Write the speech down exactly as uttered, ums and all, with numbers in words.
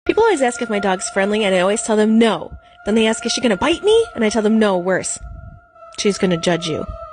People always ask if my dog's friendly, and I always tell them no. Then they ask, is she gonna bite me? And I tell them no, worse. She's gonna judge you.